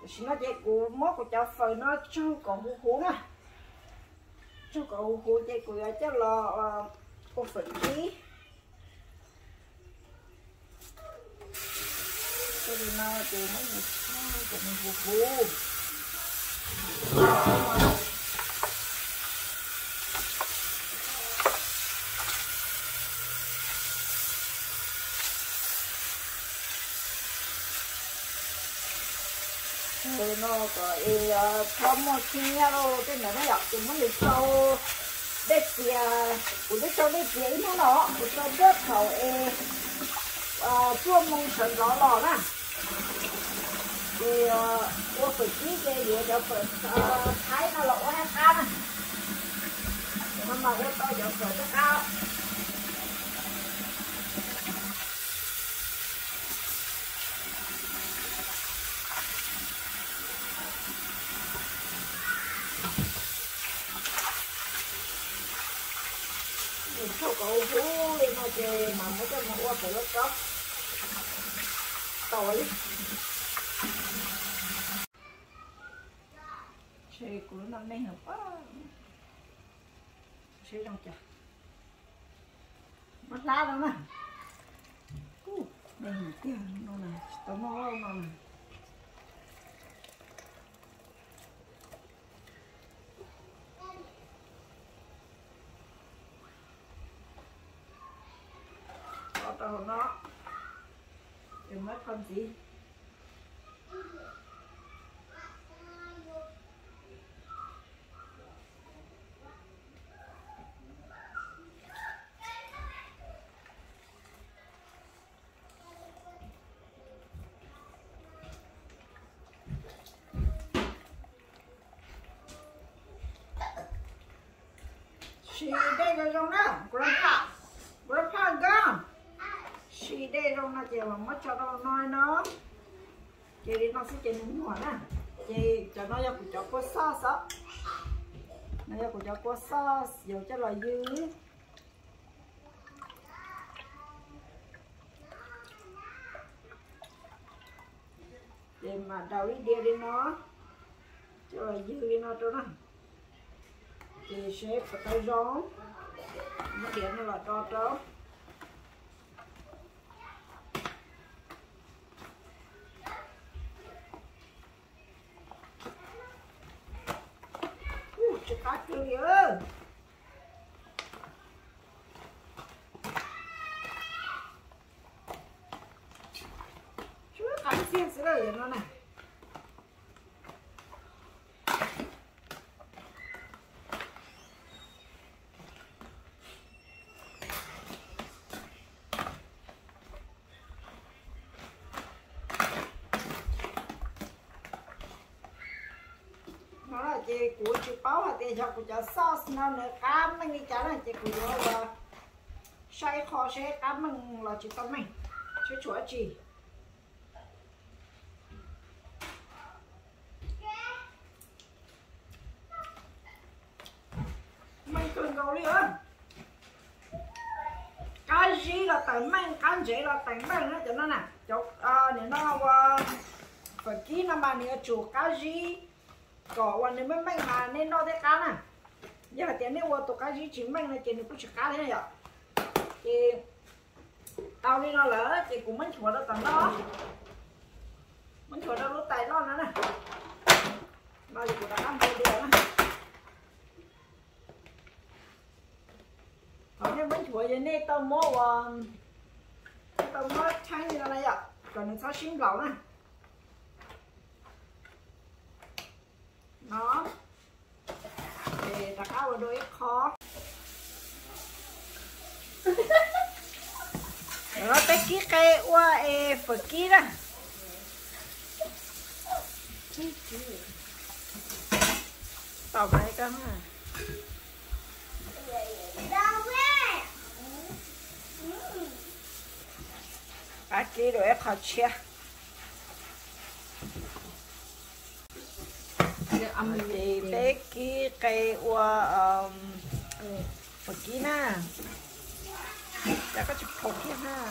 nó dễ cú mốt của cháu phơi nó cho còn hú hú nè cho còn hú hú dễ cú cho lò cô phơi kỹ cái gì nó thì nó cũng hú hú rồi nó có thơm một khi nhau cái này nó dọc thì nó được sâu để kia của nó sâu để kia nó của nó rất khẩu chua mông sần lò lò nè thì tôi phải ký cái gì cho phải thái nó lỗ hết cao nè mà tôi giờ phải nó cao số cậu phú đi mà chơi mà mấy cái mua phải lót chót tội chơi của nó này hợp quá chơi đâu chả mất lá đâu nè đây là cái nó này tao nó này đầu nó đừng mất con gì chị đây là rồng đó grandpa gone chị đây rong là chị mà mất cho nó nói nó chị đi nó sẽ chị nướng ngọt nè chị cho nó cho của có sauce á nó cho có sauce dầu cho là dư để mà đầu đi nó cho là dư đi nó cho nó chị sẽ phải tay rón nó điện nó là cho cá tươi ơi chú cắn xiên sữa rồi nó này chị của chị báo là tiền cho của cháu sauce nó nữa cam mình đi chả là chị của nó là xay kho xay cam mình là chị tâm mình chứ chúa chị mình cần gấu đi ơi cái gì là tánh mình cái gì là tánh mình đó cho nó nè cho nếu nó phải kỹ nó mà nếu chủ cái gì cóวันนี้ไม่มาเน้นนอได้กันน่ะอย่าเดี๋ยวนี้ว่าตัวกันยี่ชิมไม่นะเจนี่กูจะกันเลยอ่ะเจเอานี่นอเหรอเจกูมันชัวร์แล้วตั้งนอมันชัวร์แล้วรู้ใจนอนั่นน่ะมาอยู่กูจะกันเดียวนะตอนนี้มันชัวร์อย่างนี้ต้องโม่ว่าต้องโม่ใช้อะไรอ่ะก่อนหนึ่งเขาชิมเหล่านะnó để đặt áo vào đôi khó nó tới kia cây qua phải kia đó tao phải cái ha cái kia rồi khó chia thì bé kia cây qua phần kia na đã có chụp hộp kia ha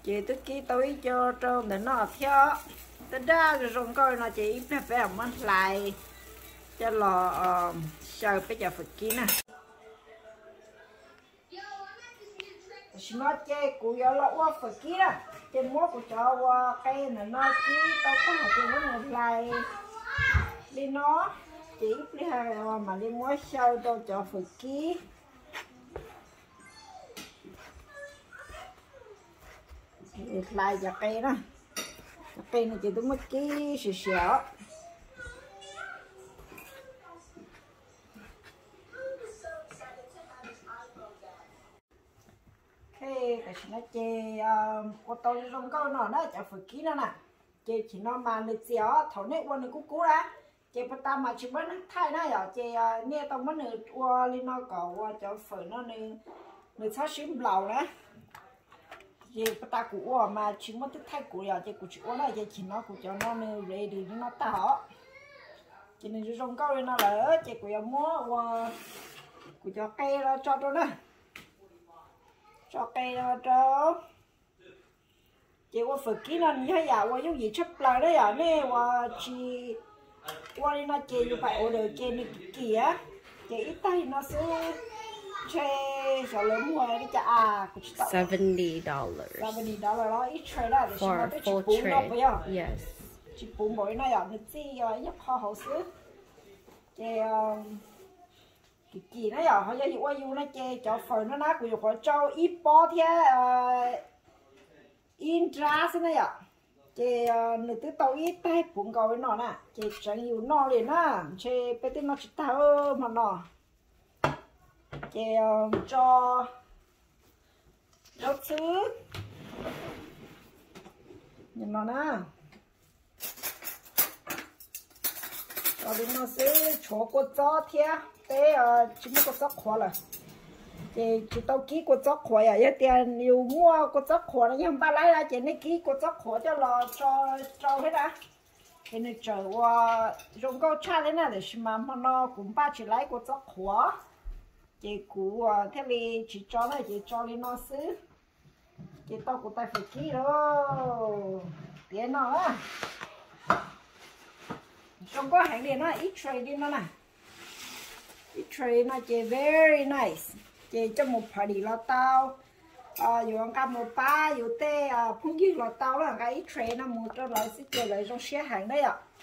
chị tức ký tối cho để nó theo tất ra rồi rong coi nó chị phải phải mất lại cho lò sao bây giờ phải ký nè nó chơi cụ giờ lọ qua phải ký đó trên mốt của cho cây này nó ký tao có học trên vấn đề lại đi nó chỉ đi hai mà đi mua sau tao cho phải ký lại cho cây đó cây này chỉ đúng một ký xíu xíu cái nó chơi cô tôi trong câu nó đó chả phải kỹ nữa nè chơi chỉ nó mà được xéo thấu nét qua được cú ra chơi bắt ta mà chỉ vẫn thay nó giờ chơi nghe tao vẫn được qua lên nó cỏ qua cho phải nó được sát xím bầu đó chơi bắt ta cũ mà chỉ muốn thức thay cũ giờ chơi cũ chỉ qua lại chơi chỉ nó cũ cho nó để đi nó tao cho nên trong câu lên nó là chơi cũ giờ mua qua cũ cho cây ra cho tôi nè cho cây cho chị quaฝึก kỹ năng như vậy qua giống gì chấp lại đấy à nè qua chị qua đi nó chị phải order chị đi kìa chị ít tay nó sẽ chơi sợ lớn mua đi chả $70 $70 đó ít trade đó để for chị full bún nó bây giờ yes chị bún mỗi nó giờ nó chi giúp họ hậu xứ chị kỳ nó giờ họ giao dụng qua dùng nó chơi cho phần nó nát của họ cho ít bó thế intra thế này ạ chơi nửa thứ tàu ít tay cũng có nó nè chơi chẳng nhiều nó liền á chơi bây giờ nó chỉ tao mà nó chơi cho thứ nhìn nó nè cho đến nó sẽ cho cô cho thế thế chỉ một cái khóa là thì chỉ tao ký của chó khóa à giờ tiền nhiều mua của chó khóa nhưng ba lấy ra chỉ này ký của chó khóa cho lò cho hết á thì này chờ qua dùng câu cha đấy nè để mà nó cũng ba chỉ lấy của chó khóa chỉ cũ thế thì chỉ cho này chỉ cho lên nó xứ chỉ tao cũng tay phải ký đâu tiền nó á không có hàng điện nó ít trade đi nó nè trade nó chơi very nice chơi cho một party là tao dù ăn cam một ba dù tê phong dư là tao là cái trade nó một cho lại sẽ chơi lại trong xe hàng đấy ạ